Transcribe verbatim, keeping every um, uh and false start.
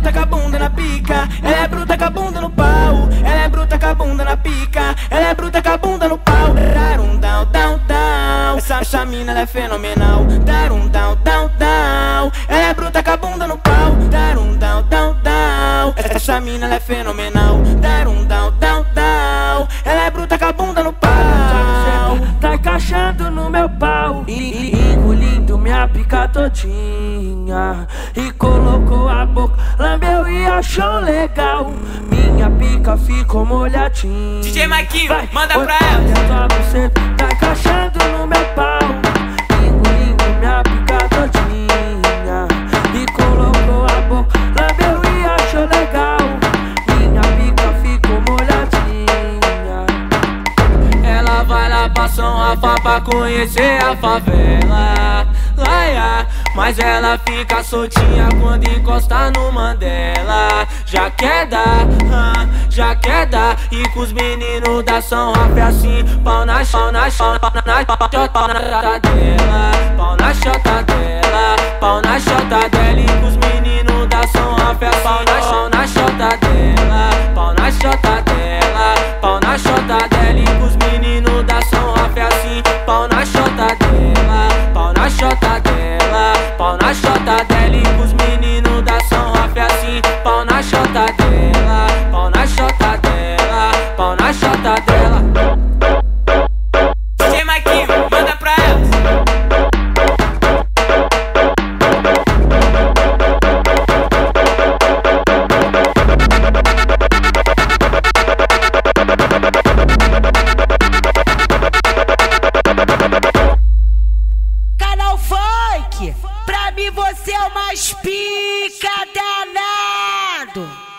bruta com a bunda na pica, ela é bruta com a bunda no pau, ela é bruta com a bunda na pica, ela é bruta com a bunda no pau. Dar um down, down, down, essa, essa mina ela é fenomenal. Dar um down, down, down, ela é bruta com a bunda no pau. Dar um down, down, down, essa mina ela é fenomenal. Dar um down, down, down, ela é bruta com a bunda no pau. Tá encaixando no meu pau e, e engolindo minha pica todinha, e colocou a boca, lambeu e achou legal. Minha pica ficou molhadinha. D J Maiquinho, vai, manda oi, pra ela. Olha tua buceta, tá encaixando no meu pau, engolindo minha pica todinha, e colocou a boca, lambeu e achou legal. Minha pica ficou molhadinha. Ela vai lá pra São Rafa pra conhecer a favela, laia, mas ela fica soltinha quando encosta no Mandela. Já quer dar, ah, já quer dar, e com os meninos da São Rafa é assim. Pau na pau na pau na pau na chota dela, pau na chota dela, pau na chota dela, e com os meninos da São Rafa é assim. Pau na chota dela, pau na chota dela, pau na chota dela, e com os meninos da São Rafa é assim. Pau na chota dela, pau na chota dela, pau na chota dela, e com os meninos da São Rafa é assim. Pau na chota dela, pau na chota dela, pau na chota dela. D J Maiquinho, manda pra ela. Canal Funk, pra mim você é o mais pica danado.